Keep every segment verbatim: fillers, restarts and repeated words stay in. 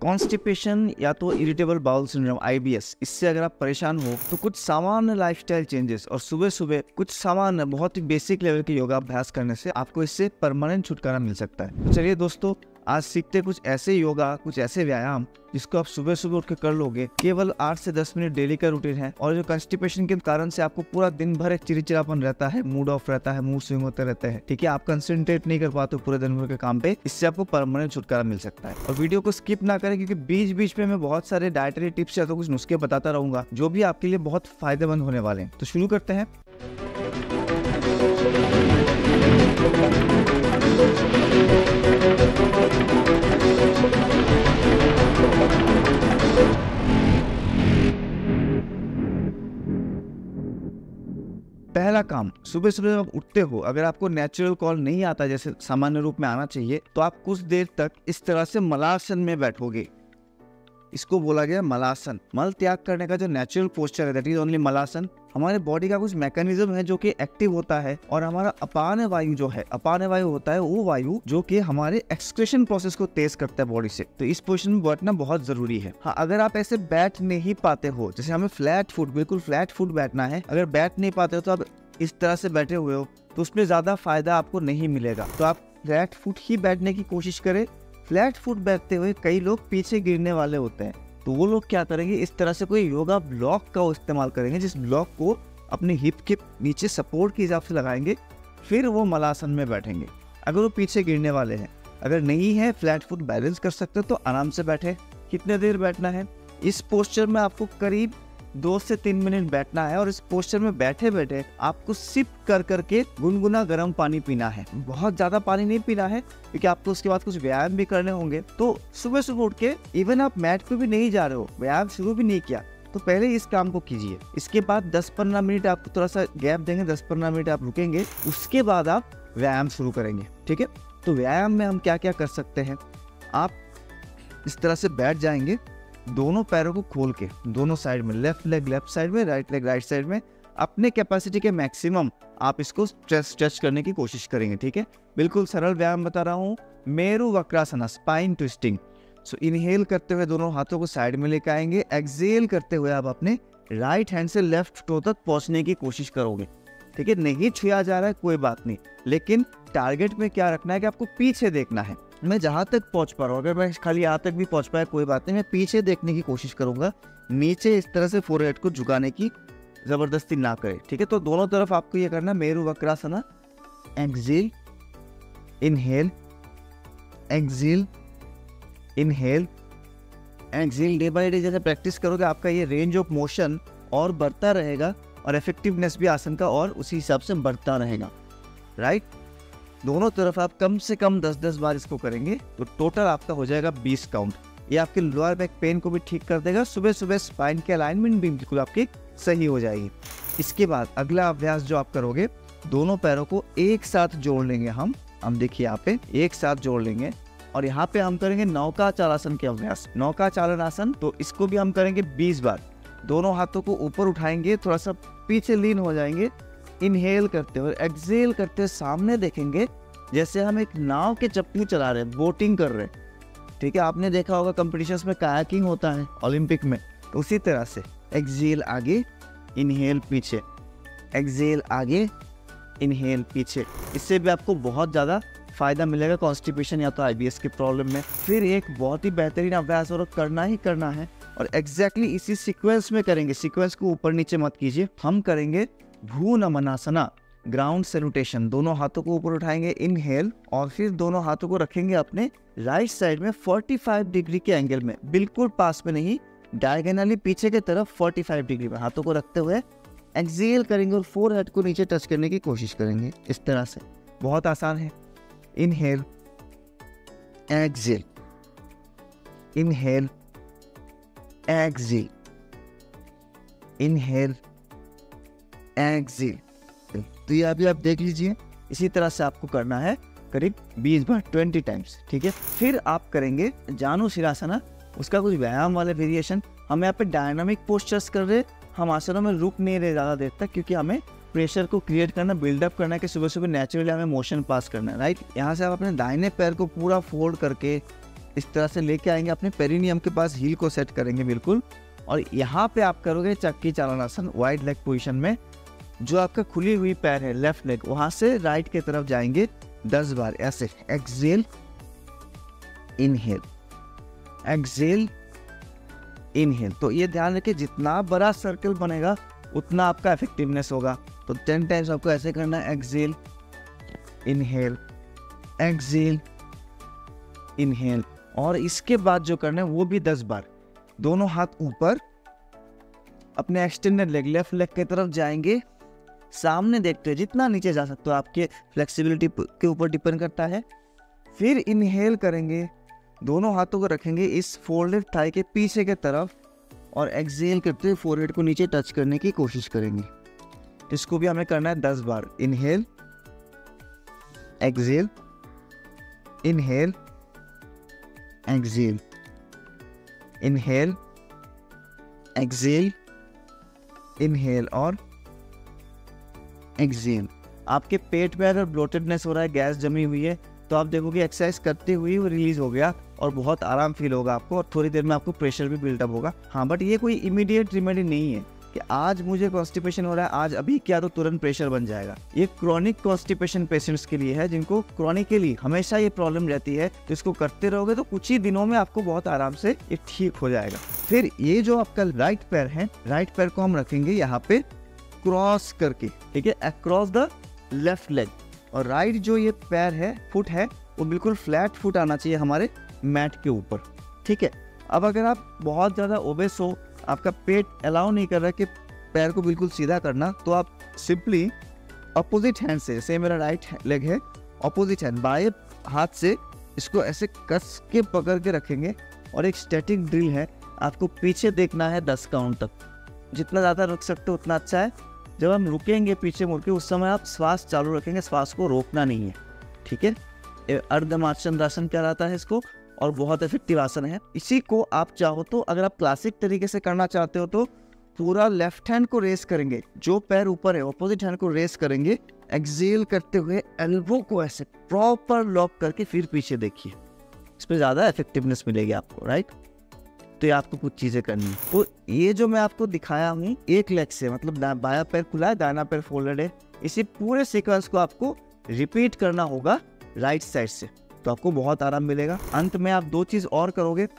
Constipation या तो irritable bowel syndrome I B S, इससे अगर आप परेशान हो तो कुछ सामान्य लाइफस्टाइल चेंजेस और सुबह सुबह कुछ सामान्य बहुत ही बेसिक लेवल के योगा अभ्यास करने से आपको इससे परमानेंट छुटकारा मिल सकता है। तो चलिए दोस्तों, आज सीखते कुछ ऐसे योगा, कुछ ऐसे व्यायाम जिसको आप सुबह सुबह उठ के कर लोगे। केवल आठ से दस मिनट डेली का रूटीन है और जो कॉन्स्टिपेशन के कारण से आपको पूरा दिन भर एक चिड़चिड़ापन रहता है, मूड ऑफ रहता है, मूड स्विंग होते रहते हैं, ठीक है, आप कंसंट्रेट नहीं कर पाते पूरे दिन भर के काम पे, इससे आपको परमानेंट छुटकारा मिल सकता है। और वीडियो को स्किप ना करें क्योंकि बीच बीच में मैं बहुत सारे डाइटरी टिप्स या तो कुछ नुस्खे बताता रहूंगा जो भी आपके लिए बहुत फायदेमंद होने वाले हैं। तो शुरू करते हैं। पहला काम, सुबह सुबह जब आप उठते हो, अगर आपको नेचुरल कॉल नहीं आता जैसे सामान्य रूप में आना चाहिए, तो आप कुछ देर तक इस तरह से मलासन में बैठोगे। इसको बोला गया मलासन। मल त्याग करने का जो नेचुरल पोस्चर है, दैट इज ओनली मलासन। हमारे बॉडी का कुछ मैकेनिज्म है जो कि एक्टिव होता है और हमारा अपान वायु जो है, अपान वायु होता है वो वायु जो कि हमारे एक्सक्रीशन प्रोसेस को तेज करता है बॉडी से। तो इस पोजीशन में बैठना बहुत जरूरी है। हाँ, अगर आप ऐसे बैठ नहीं पाते हो, जैसे हमें फ्लैट फुट, बिल्कुल फ्लैट फुट बैठना है, अगर बैठ नहीं पाते हो तो आप इस तरह से बैठे हुए हो तो उसमें ज्यादा फायदा आपको नहीं मिलेगा। तो आप फ्लैट फुट ही बैठने की कोशिश करें। फ्लैट फुट बैठते हुए कई लोग पीछे गिरने वाले होते हैं, तो वो लोग क्या करेंगे, इस तरह से कोई योगा ब्लॉक का इस्तेमाल करेंगे, जिस ब्लॉक को अपने हिप के नीचे सपोर्ट के हिसाब से लगाएंगे, फिर वो मलासन में बैठेंगे। अगर वो पीछे गिरने वाले हैं, अगर नहीं है फ्लैट फुट बैलेंस कर सकते तो आराम से बैठे। कितने देर बैठना है? इस पोस्चर में आपको करीब दो से तीन मिनट बैठना है और इस पोस्चर में बैठे बैठे आपको सिप कर करके गुनगुना गर्म पानी पीना है। बहुत ज्यादा पानी नहीं पीना है क्योंकि आपको उसके बाद कुछ व्यायाम भी करने होंगे। तो सुबह सुबह उठ के, इवन आप मैट पे भी नहीं जा रहे हो, व्यायाम शुरू भी नहीं किया, तो पहले इस काम को कीजिए। इसके बाद दस पंद्रह मिनट आपको थोड़ा सा गैप देंगे, दस पंद्रह मिनट आप रुकेंगे, उसके बाद आप व्यायाम शुरू करेंगे। ठीक है, तो व्यायाम में हम क्या क्या कर सकते हैं, आप इस तरह से बैठ जाएंगे, दोनों पैरों को खोल के दोनों साइड में, लेफ्ट लेग लेफ्ट साइड में, राइट लेग राइट साइड में, अपने कैपेसिटी के मैक्सिमम आप इसको स्ट्रेच स्ट्रेच करने की कोशिश करेंगे। ठीक है, बिल्कुल सरल व्यायाम बता रहा हूँ, Meru Vakrasana, spine twisting. So inhale करते हुए दोनों हाथों को साइड में लेकर आएंगे, एक्सहेल करते हुए आप अपने राइट हैंड से लेफ्ट टो तक पहुंचने की कोशिश करोगे। ठीक है, नहीं छुआ जा रहा है कोई बात नहीं, लेकिन टारगेट में क्या रखना है कि आपको पीछे देखना है। मैं जहां तक पहुंच पा रहा हूँ, अगर मैं खाली यहाँ तक भी पहुंच पाया कोई बात नहीं, मैं पीछे देखने की कोशिश करूंगा, नीचे इस तरह से फोरहेड को झुकाने की जबरदस्ती ना करें। ठीक है, तो दोनों तरफ आपको ये करना, Meru Vakrasana, exhale, inhale, exhale, inhale, exhale. Day by day जैसे प्रैक्टिस करोगे आपका ये रेंज ऑफ मोशन और बढ़ता रहेगा और इफेक्टिवनेस भी आसन का और उसी हिसाब से बढ़ता रहेगा। राइट, दोनों तरफ आप कम से कम दस दस बार इसको करेंगे तो टोटल आपका हो जाएगा बीस काउंट। ये आपके लोअर बैक पेन को भी ठीक कर देगा। सुबह सुबह स्पाइन की अलाइनमेंट भी बिल्कुल आपकी सही हो जाएगी। इसके बाद अगला अभ्यास जो आप करोगे, दोनों पैरों को एक साथ जोड़ लेंगे हम हम देखिए यहाँ पे एक साथ जोड़ लेंगे और यहाँ पे हम करेंगे नौका चालासन के अभ्यास, नौका चालन आसन। तो इसको भी हम करेंगे बीस बार। दोनों हाथों को ऊपर उठाएंगे, थोड़ा सा पीछे लीन हो जाएंगे, इनहेल करते हुए एक्सहेल करते हुए सामने देखेंगे जैसे हम एक नाव के चप्पू चला रहे हैं, बोटिंग कर रहे हैं। ठीक है, आपने देखा होगा कंपटीशंस में कायाकिंग होता है ओलंपिक में, तो उसी तरह से एक्सहेल आगे, इनहेल पीछे, एक्सहेल आगे, इनहेल पीछे। इससे भी आपको बहुत ज़्यादा फायदा मिलेगा कॉन्स्टिपेशन या तो आई बी एस की प्रॉब्लम में। फिर एक बहुत ही बेहतरीन अभ्यास और करना ही करना है और एग्जैक्टली इसी सीक्वेंस में करेंगे। सीक्वेंस को ऊपर नीचे मत कीजिए। हम करेंगे भू नमनासना, ग्राउंड सैल्यूटेशन। दोनों हाथों को ऊपर उठाएंगे, इनहेल, और फिर दोनों हाथों को रखेंगे अपने राइट साइड में पैंतालीस डिग्री के एंगल में, बिल्कुल पास में नहीं, डायगोनली पीछे की तरफ पैंतालीस डिग्री में हाथों को रखते हुए एक्सहेल करेंगे और फोरहेड को नीचे टच करने की कोशिश करेंगे इस तरह से। बहुत आसान है। Inhale, exhale, inhale, exhale, inhale, exhale. तो ये अभी आप देख लीजिए, इसी तरह से आपको करना है करीब बीस बार, बीस टाइम्स। ठीक है, फिर आप करेंगे जानु शिरासना, उसका कुछ व्यायाम वाले वेरिएशन। हम यहाँ पे डायनामिक पोस्चर्स कर रहे, हम आसनों में रुक नहीं रहे ज़्यादा देर तक, क्योंकि हमें प्रेशर को क्रिएट करना, बिल्डअप करना है कि सुबह सुबह नेचुरली हमें मोशन पास करना है। राइट, यहाँ से आप अपने दाहिने पैर को पूरा फोल्ड करके इस तरह से लेके आएंगे अपने पेरिनियम के पास, हील को सेट करेंगे बिल्कुल। और यहाँ पे आप करोगे चक्की चालनासन वाइड लेग पोजीशन में। जो आपका खुली हुई पैर है लेफ्ट लेग, वहां से राइट की तरफ जाएंगे दस बार ऐसे। Exhale, inhale, exhale, inhale. तो ये ध्यान रखिए जितना बड़ा सर्कल बनेगा उतना आपका इफेक्टिवनेस होगा। तो टेन टाइम्स आपको ऐसे करना है, एक्सेल, इनहेल, एक्सेल, इनहेल। और इसके बाद जो करना है वो भी दस बार। दोनों हाथ ऊपर, अपने एक्सटेंडेड लेग लेफ्ट लेग की तरफ जाएंगे, सामने देखते हैं, जितना नीचे जा सकते हो आपके फ्लेक्सिबिलिटी के ऊपर डिपेंड करता है। फिर इनहेल करेंगे, दोनों हाथों को रखेंगे इस फोल्डेड थाई के पीछे के तरफ और एक्सेल करते हुए फोरहेड को नीचे टच करने की कोशिश करेंगे। इसको भी हमें करना है दस बार। Inhale, exhale, inhale, exhale, inhale, exhale, inhale और एक्सेल। आपके पेट में अगर ब्लोटेडनेस हो रहा है, गैस जमी हुई है, तो आप देखोगे एक्सरसाइज करते हुए वो रिलीज हो गया और बहुत आराम फील होगा आपको, और थोड़ी देर में आपको प्रेशर भी बिल्डअप होगा। हाँ, बट ये कोई इमीडिएट रेमेडी नहीं है कि आज मुझे कॉन्स्टिपेशन हो रहा है, आज अभी किया तो तुरंत प्रेशर बन जाएगा। ये क्रॉनिक कॉन्स्टिपेशन पेशेंट्स के लिए है, जिनको क्रॉनिकली हमेशा ये प्रॉब्लम रहती है। तो इसको करते रहोगे तो कुछ ही दिनों में आपको बहुत आराम से ये ठीक हो जाएगा। फिर ये जो आपका राइट पैर है, राइट पैर को हम रखेंगे यहाँ पे क्रॉस करके, ठीक है, अक्रॉस द लेफ्ट लेग। और राइट जो ये पैर है, फुट है, वो बिल्कुल फ्लैट फुट आना चाहिए हमारे मैट के ऊपर, ठीक है। अब अगर आप बहुत ज़्यादा ओबेस हो, आपका पेट अलाउ नहीं कर रहा कि पैर को बिल्कुल सीधा करना, तो आप सिंपली अपोजिट हैंड से, से मेरा राइट लेग है, अपोजिट हैंड बाएं हाथ से इसको ऐसे कस के पकड़ के रखेंगे। और एक स्टैटिक ड्रिल है, आपको पीछे देखना है दस काउंट तक। जितना ज़्यादा रुक सकते हो उतना अच्छा है। जब हम रुकेंगे पीछे मुड़ के, उस समय आप श्वास चालू रखेंगे, श्वास को रोकना नहीं है, ठीक है। अर्धमाचंद्रासन कहलाता है इसको, और बहुत इफेक्टिव आसन है। इसी को आप चाहो तो, अगर आप क्लासिक तरीके से करना चाहते हो, तो पूरा लेफ्ट हैंड को रेस करेंगे, जो पैर ऊपर है ऑपोजिट हैंड को रेस करेंगे, एक्सेल करते हुए एल्बो को ऐसे प्रॉपर लॉक करके फिर पीछे देखिए। इस पर ज़्यादा इफेक्टिवनेस मिलेगी आपको, राइट। तो ये आपको कुछ चीज़ें करनी है। तो ये जो मैं आपको दिखाया हूँ एक लेग से, मतलब बायां पैर खुला है, दाहिना पैर फोल्डेड है, इसी पूरे सीक्वेंस को आपको रिपीट करना होगा राइट साइड से, तो आपको बहुत आराम मिलेगा। अंत में आप दो चीज़ और करोगे।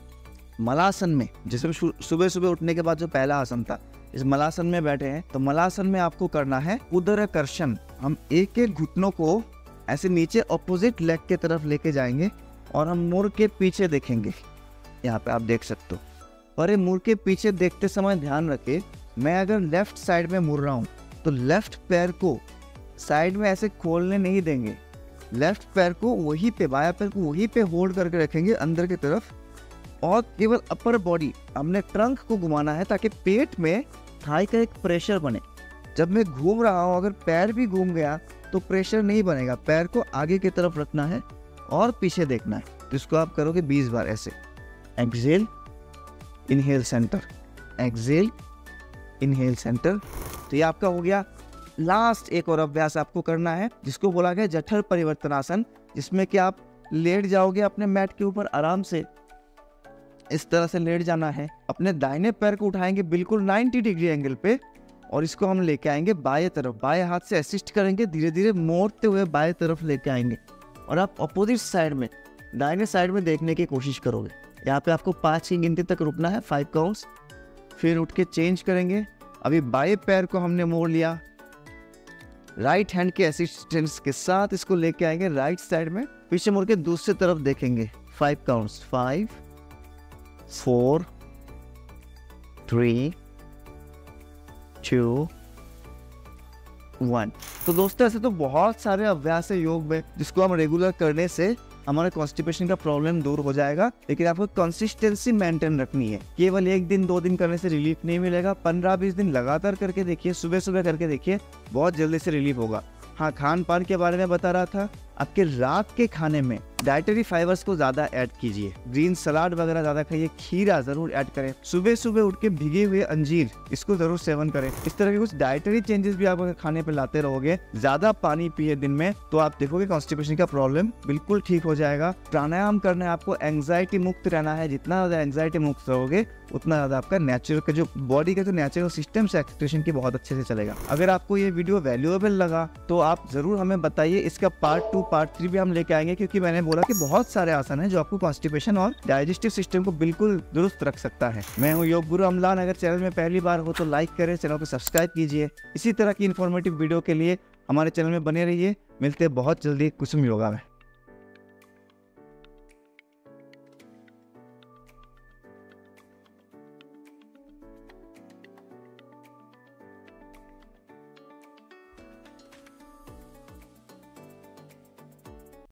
मलासन में, जैसे सुबह सुबह उठने के बाद जो पहला आसन था, इस मलासन में बैठे हैं, तो मलासन में आपको करना है उदरकर्षण। हम एक एक घुटनों को ऐसे नीचे अपोजिट लेग के तरफ लेके जाएंगे और हम मुड़ के पीछे देखेंगे। यहाँ पे आप देख सकते हो। और ये मुड़ के पीछे देखते समय ध्यान रखें, मैं अगर लेफ्ट साइड में मुड़ रहा हूँ तो लेफ्ट पैर को साइड में ऐसे खोलने नहीं देंगे। लेफ्ट पैर को वहीं पे, बाया पैर को वहीं पे होल्ड करके रखेंगे अंदर की तरफ, और केवल अपर बॉडी, हमने ट्रंक को घुमाना है ताकि पेट में थाई का एक प्रेशर बने। जब मैं घूम रहा हूँ, अगर पैर भी घूम गया तो प्रेशर नहीं बनेगा। पैर को आगे की तरफ रखना है और पीछे देखना है। तो इसको आप करोगे बीस बार ऐसे। Exhale, inhale centre, exhale, inhale centre. तो ये आपका हो गया। लास्ट एक और अभ्यास आपको करना है, जिसको बोला गया जठर परिवर्तनासन, जिसमें कि आप लेट जाओगे अपने मैट के ऊपर आराम से, इस तरह से लेट जाना है। अपने दाहिने पैर को उठाएंगे बिल्कुल नब्बे डिग्री एंगल पे, और इसको हम लेके आएंगे बाएं तरफ। बाएं हाथ से असिस्ट करेंगे, धीरे धीरे मोड़ते हुए बाएं तरफ लेके आएंगे, और आप अपोजिट साइड में, दाहिने साइड में देखने की कोशिश करोगे। यहाँ पे आपको पाँच की गिनती तक रुकना है, फाइव काउंट्स। फिर उठ के चेंज करेंगे। अभी बाएं पैर को हमने मोड़ लिया, राइट हैंड के असिस्टेंस के साथ इसको लेके आएंगे राइट साइड में, पीछे मुड़ के दूसरी तरफ देखेंगे। Five counts, five, four, three, two, one. तो दोस्तों, ऐसे तो बहुत सारे अभ्यास है योग में, जिसको हम रेगुलर करने से हमारे कॉन्स्टिपेशन का प्रॉब्लम दूर हो जाएगा। लेकिन आपको कंसिस्टेंसी मेंटेन रखनी है। केवल एक दिन दो दिन करने से रिलीफ नहीं मिलेगा। पंद्रह बीस दिन लगातार करके देखिए, सुबह सुबह करके देखिए, बहुत जल्दी से रिलीफ होगा। हाँ, खान पान के बारे में बता रहा था, आपके रात के खाने में डाइटरी फाइबर्स को ज्यादा ऐड कीजिए। ग्रीन सलाद वगैरह ज्यादा खाइए, खीरा जरूर ऐड करें। सुबह सुबह उठ के भीगे हुए अंजीर इसको जरूर सेवन करें। इस तरह के कुछ डाइटरी चेंजेस भी आप अगर खाने पे लाते रहोगे, ज्यादा पानी पिए दिन में, तो आप देखोगे कॉन्स्टिपेशन का प्रॉब्लम बिल्कुल ठीक हो जाएगा। प्राणायाम करना है आपको, एंग्जाइटी मुक्त रहना है। जितना ज्यादा एंग्जाइटी मुक्त रहोगे उतना ज्यादा आपका नेचुरल का जो बॉडी का जो नेचुरल सिस्टम से एक्सक्रीशन की बहुत अच्छे से चलेगा। अगर आपको ये वीडियो वैल्यूएबल लगा तो आप जरूर हमें बताइए। इसका पार्ट टू पार्ट थ्री भी हम लेके आएंगे, क्योंकि मैंने बोला कि बहुत सारे आसन हैं जो आपको कॉन्स्टिपेशन और डाइजेस्टिव सिस्टम को बिल्कुल दुरुस्त रख सकता है। मैं हूँ योग गुरु अमलान। अगर चैनल में पहली बार हो तो लाइक करें, चैनल को सब्सक्राइब कीजिए। इसी तरह की इन्फॉर्मेटिव वीडियो के लिए हमारे चैनल में बने रहिए। मिलते हैं बहुत जल्दी कुसुम योगा में।